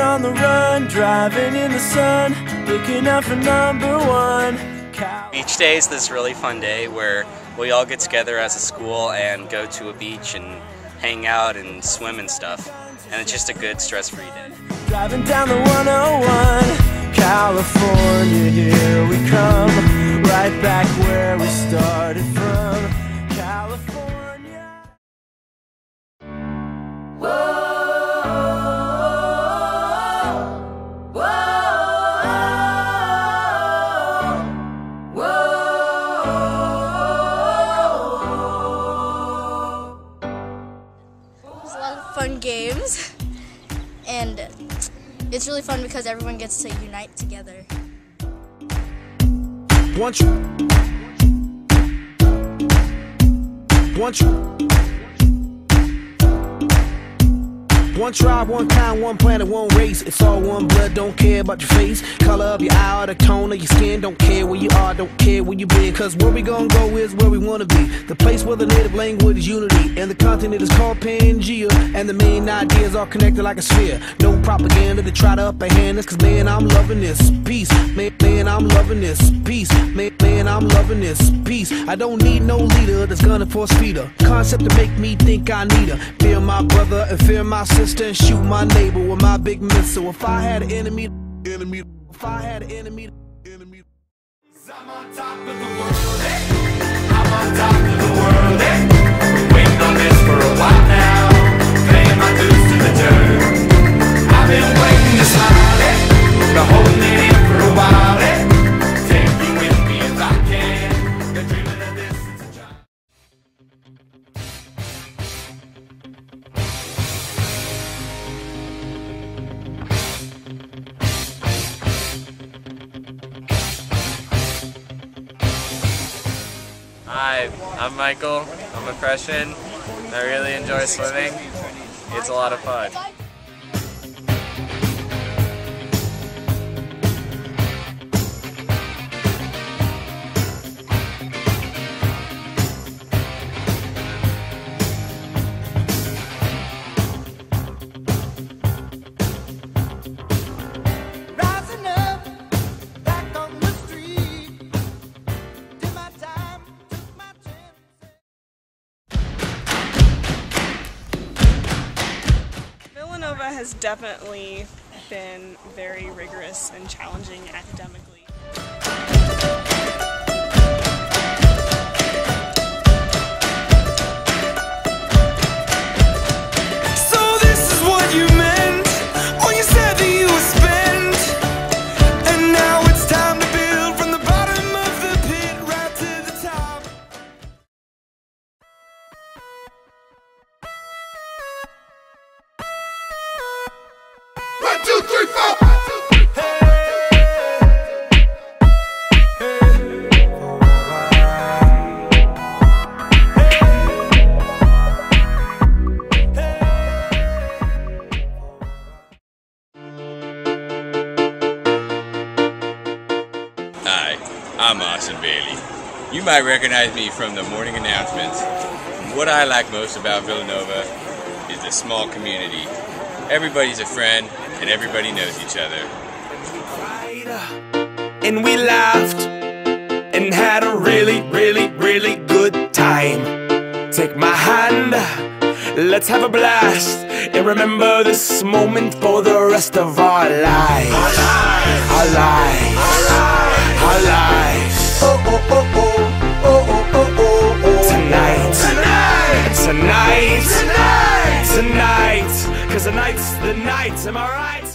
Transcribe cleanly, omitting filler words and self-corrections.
on the run, driving in the sun, looking out for #1. Beach day is this really fun day where we all get together as a school and go to a beach and hang out and swim and stuff. And it's just a good stress-free day. Driving down the 101, California, here we come, right back where we started from, California. Whoa. Fun games, and it's really fun because everyone gets to unite together. One tribe, one kind, one planet, one race. It's all one blood, don't care about your face, color of your eye or the tone of your skin. Don't care where you are, don't care where you been, cause where we gonna go is where we wanna be. The place where the native language is unity, and the continent is called Pangea, and the main ideas are connected like a sphere. No propaganda to try to upperhand us, cause man, I'm loving this peace. Man, I'm loving this peace. Man, I'm loving this peace. I don't need no leader that's gonna force feed her. Concept to make me think I need her. Fear my brother and fear my sister, and shoot my neighbor with my big missile. If I had an enemy, if I had an enemy, I'm on top of the world, hey. I'm on top of the world, hey. Been waiting on this for a while now, paying my dues to the dirt. I've been waiting to smile, hey. Been holding it in for a while, hey. Take you with me if I can. Been dreaming of this since a child. Hi, I'm Michael. I'm a freshman. I really enjoy swimming. It's a lot of fun. Villanova has definitely been very rigorous and challenging academically. So this is what you meant when you said that you would spend, and now it's time to build from the bottom of the pit right to the top. One, two, three, four. Hi, I'm Austin Bailey. You might recognize me from the morning announcements. What I like most about Villanova is the small community. Everybody's a friend and everybody knows each other. And we laughed and had a really, really, really good time. Take my hand, let's have a blast, and remember this moment for the rest of our lives. Our lives. Our lives. Oh, oh, oh, oh, oh, oh, oh, oh, oh. Tonight. Tonight. Tonight. Tonight. Tonight. 'Cause tonight's the night, am I right?